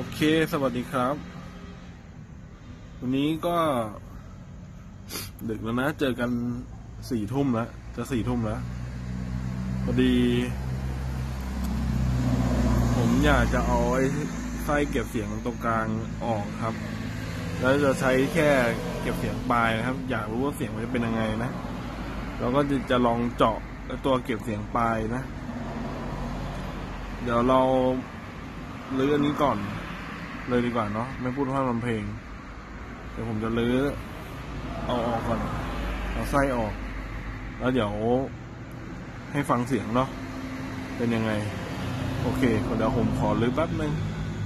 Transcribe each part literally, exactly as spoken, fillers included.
เคสวัสดีครับวันนี้ก็ดึกแล้วนะเจอกันสี่ทุ่มแล้วจะสี่ทุ่มแล้วพอดีผมอยากจะเอาไอ้ไส้เก็บเสียงตรงกลางออกครับแล้วจะใช้แค่เก็บเสียงปลายนะครับอยากรู้ว่าเสียงมันจะเป็นยังไงนะเราก็จะจะลองเจาะตัวเก็บเสียงปลายนะเดี๋ยวเราลื้ออันนี้ก่อนเลยดีกว่าเนาะไม่พูดพร่ำทำเพลงเดี๋ยวผมจะลื้อเอาออกก่อนเอาไส้ออกแล้วเดี๋ยวให้ฟังเสียงเนาะเป็นยังไงโอเคเดี๋ยวผมขอลื้อแป๊บนึง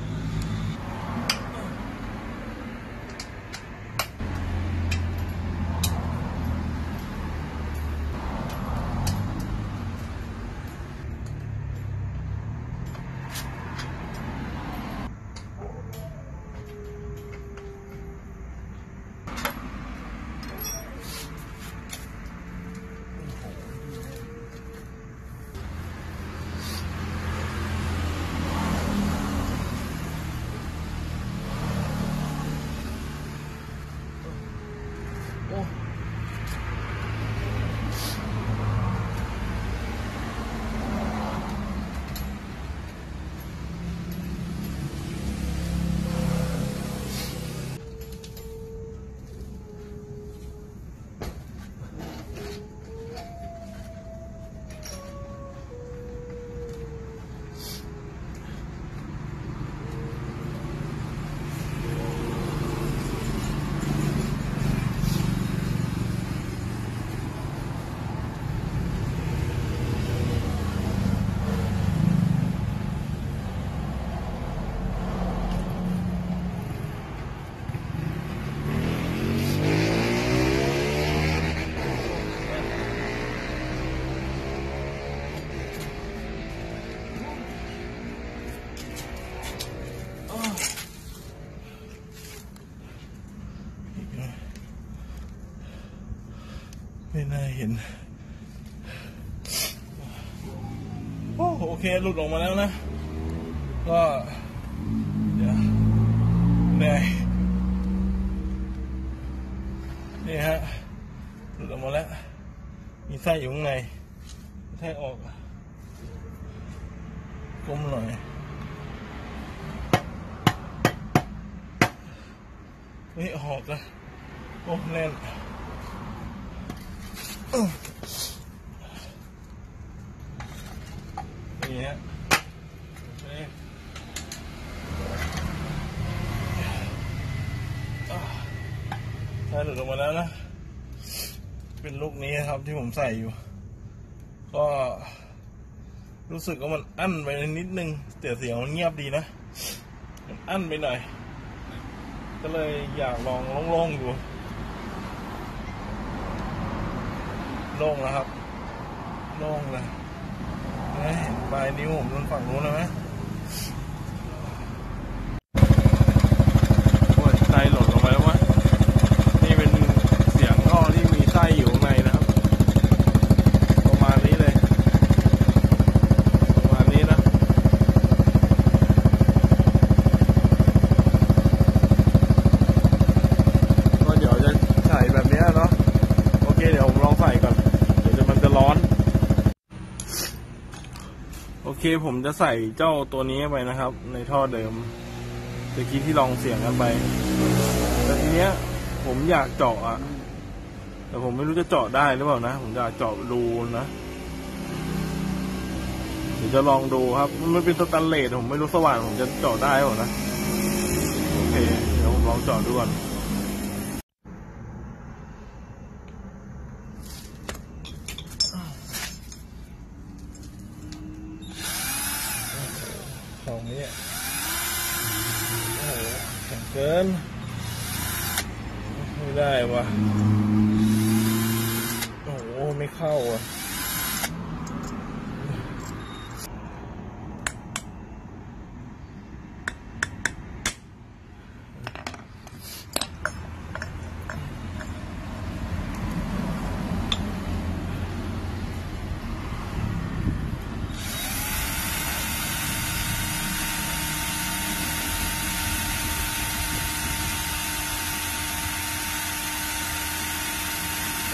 ไม่น่าเห็นโอ้โอเคหลุดออกมาแล้วนะก็เดี๋ยวเหนื่อยนี่ฮะหลุดออกมาแล้วมีไส้อยู่ข้างในไส้ออกก้มหน่อยเฮ้ยออกแล้วโอ้แน่นนี่ฮะใส่หลุดออกมาแล้วนะเป็นลูกนี้ครับที่ผมใส่อยู่ก็รู้สึกว่ามันอั้นไปนิดนึงแต่เสียงมันเงียบดีนะมันอั้นไปหน่อยก็เลยอยากลองโล่งๆอยู่โล่งแล้วครับโล่งเลยเห็นปลายนิ้วผมตรงฝั่งนู้นนะไหมโอ้ยไส้หล่นลงไปแล้ววะนี่เป็นเสียงท่อที่มีไส้อยู่ข้างในนะครับประมาณนี้เลยประมาณนี้นะก็เดี๋ยวจะใส่แบบนี้เนาะโอเคเดี๋ยวผมลองใส่ก่อนเดี๋ยวมันจะร้อนโอเคผมจะใส่เจ้าตัวนี้ไปนะครับในท่อเดิมตะกี้ที่ลองเสียงกันไปแต่ทีเนี้ยผมอยากเจาะอ่ะแต่ผมไม่รู้จะเจาะได้หรือเปล่านะผมอยากเจาะรูนะเดี๋ยวจะลองดูครับมันเป็นสแตนเลสผมไม่รู้สว่านผมจะเจาะได้หรือเปล่านะโอเคเดี๋ยวผมลองเจาะดูก่อนของนี้โอ้โหแข็งเกินไม่ได้วะโอ้โหไม่เข้าอ่ะ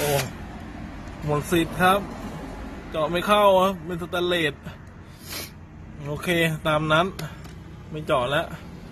อ้หมดสิทธิ์ครับเจาะไม่เข้าครับเป็นสแตนเลสโอเคตามนั้นไม่เจาะแล้ว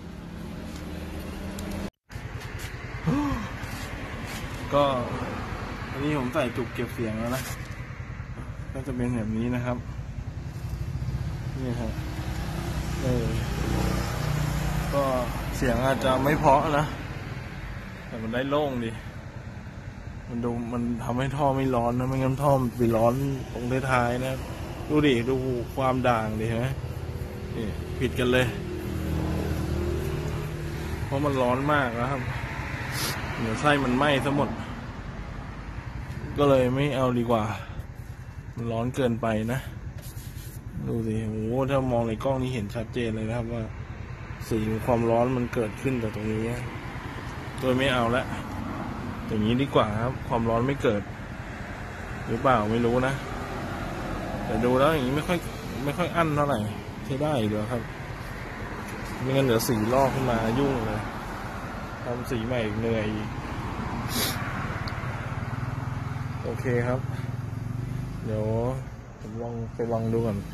ก็อันนี้ผมใส่จุกเก็บเสียงแล้วนะก็จะเป็นแบบนี้นะครับนี่ครับเออก็เสียงอาจจะไม่เพราะนะแต่มันได้โล่งดีมันดูมันทำให้ท่อไม่ร้อนนะไม่งั้นท่อมันไปร้อนตรงท้ายๆนะดูดิดูความด่างดิเห็นไหมนี่ผิดกันเลยเพราะมันร้อนมากนะครับเดี๋ยวไส้มันไหม้ซะหมดก็เลยไม่เอาดีกว่ามันร้อนเกินไปนะดูสิโอ้โหถ้ามองในกล้องนี้เห็นชัดเจนเลยนะครับว่าสีความร้อนมันเกิดขึ้นจากตรงนี้โดยไม่เอาละอย่างนี้ดีกว่าครับความร้อนไม่เกิดหรือเปล่าไม่รู้นะแต่ดูแล้วอย่างนี้ไม่ค่อยไม่ค่อยอั้นเท่าไหร่ใช้ได้อยู่ครับไม่งั้นเดี๋ยวสีลอกขึ้นมายุ่งเลยทำสีใหม่เหนื่อยโอเคครับเดี๋ยวผมลองไปลองดูก่อน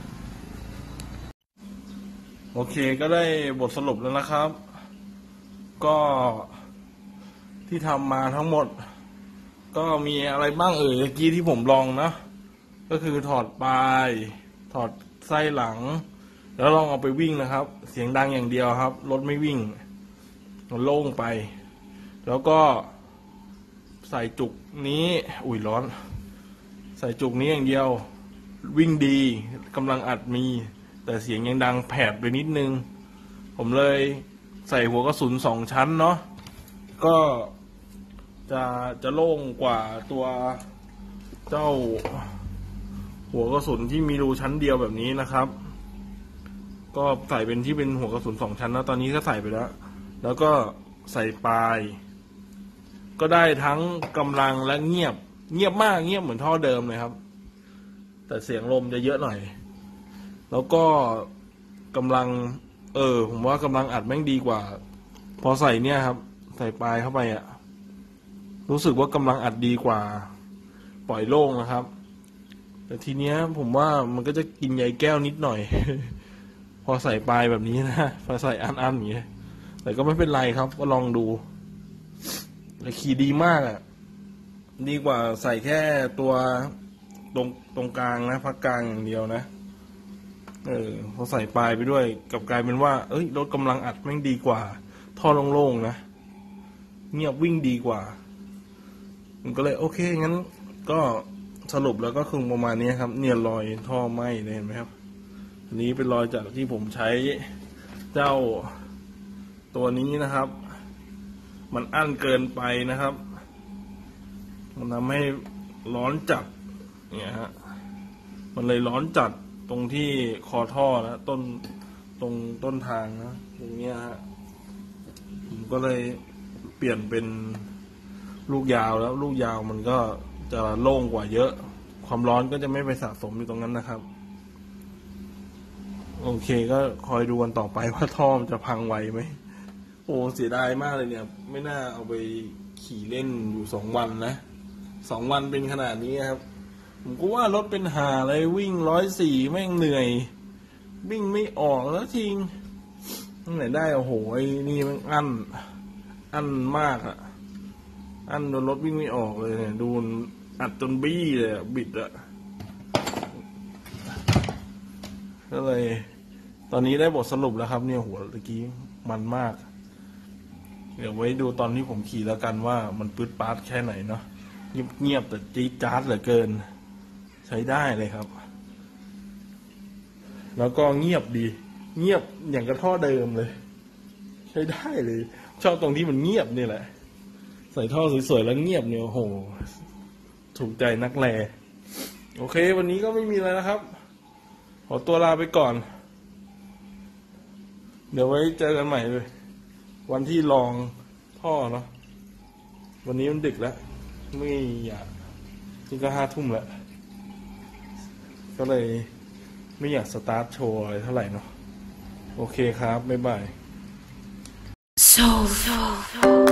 โอเคก็ได้บทสรุปแล้วนะครับก็ที่ทำมาทั้งหมดก็มีอะไรบ้างเอ่ยเมื่อกี้ที่ผมลองนะก็คือถอดปลายถอดไส้หลังแล้วลองเอาไปวิ่งนะครับเสียงดังอย่างเดียวครับรถไม่วิ่งมันโล่งไปแล้วก็ใส่จุกนี้อุ้ยร้อนใส่จุกนี้อย่างเดียววิ่งดีกำลังอัดมีแต่เสียงยังดังแผดไปนิดนึงผมเลยใส่หัวกระสุนสองชั้นเนาะก็จะจะโล่งกว่าตัวเจ้าหัวกระสุนที่มีรูชั้นเดียวแบบนี้นะครับก็ใส่เป็นที่เป็นหัวกระสุนสองชั้นนะตอนนี้ก็ใส่ไปแล้วแล้วก็ใส่ปลายก็ได้ทั้งกำลังและเงียบเงียบมากเงียบเหมือนท่อเดิมเลยครับแต่เสียงลมจะเยอะหน่อยแล้วก็กำลังเออผมว่ากำลังอัดแม่งดีกว่าพอใส่เนี่ยครับใส่ปลายเข้าไปอะรู้สึกว่ากำลังอัดดีกว่าปล่อยโล่งนะครับแต่ทีเนี้ยผมว่ามันก็จะกินใยแก้วนิดหน่อย พอใส่ปลายแบบนี้นะพอใส่อันอันอย่างเงี้ยแต่ก็ไม่เป็นไรครับก็ลองดูแต่ขี่ดีมากอ่ะดีกว่าใส่แค่ตัวตรงตรงกลางนะพักกลางอย่างเดียวนะเออพอใส่ปลายไปด้วยกับกลายเป็นว่าเอ้ยรถกำลังอัดแม่งดีกว่าท่อโล่งๆนะเงียบวิ่งดีกว่ามันก็เลยโอเคงั้นก็สรุปแล้วก็คือประมาณนี้ครับเนี่ยรอยท่อไหม้เห็นไหมครับอันนี้เป็นรอยจากที่ผมใช้เจ้าตัวนี้นะครับมันอั้นเกินไปนะครับมันทำให้ร้อนจัดเนี่ยฮะมันเลยร้อนจัดตรงที่คอท่อนะต้นตรงต้นทางนะตรงนี้ฮะผมก็เลยเปลี่ยนเป็นลูกยาวแล้วลูกยาวมันก็จะโล่งกว่าเยอะความร้อนก็จะไม่ไปสะสมอยู่ตรงนั้นนะครับโอเคก็คอยดูกันต่อไปว่าท่อมันจะพังไวไหมโอ้เสียดายมากเลยเนี่ยไม่น่าเอาไปขี่เล่นอยู่สองวันนะสองวันเป็นขนาดนี้ครับผมก็ว่ารถเป็นหาอะไรวิ่งร้อยสี่แม่งเหนื่อยวิ่งไม่ออกแล้วทิ้งตั้งไหนได้โอ้โหไอ้นี่มันอั้นอั้นมากอะอั้นโดนรถวิ่งไม่ออกเลยเนี่ยดูอัดจนบี้เลยบิดอะก็เลยตอนนี้ได้บทสรุปแล้วครับเนี่ยหัวตะกี้มันมากเดี๋ยวไว้ดูตอนที่ผมขี่แล้วกันว่ามันปื๊ดป๊าดแค่ไหนเนาะเงียบๆแต่จี๊ดจ๊าดเหลือเกินใช้ได้เลยครับแล้วก็เงียบดีเงียบอย่างกระท่อเดิมเลยใช้ได้เลยชอบตรงที่มันเงียบนี่แหละใส่ท่อสวยๆแล้วเงียบเนี่ยโอ้โหถูกใจนักแลโอเควันนี้ก็ไม่มีอะไรนะครับขอตัวลาไปก่อนเดี๋ยวไว้เจอกันใหม่เลยวันที่ลองท่อเนาะวันนี้มันดึกแล้วไม่อยากนี่ก็ห้าทุ่มแล้วก็เลยไม่อยากสตาร์ทโชว์อะไรเท่าไหร่เนาะโอเคครับบ๊ายบาย so so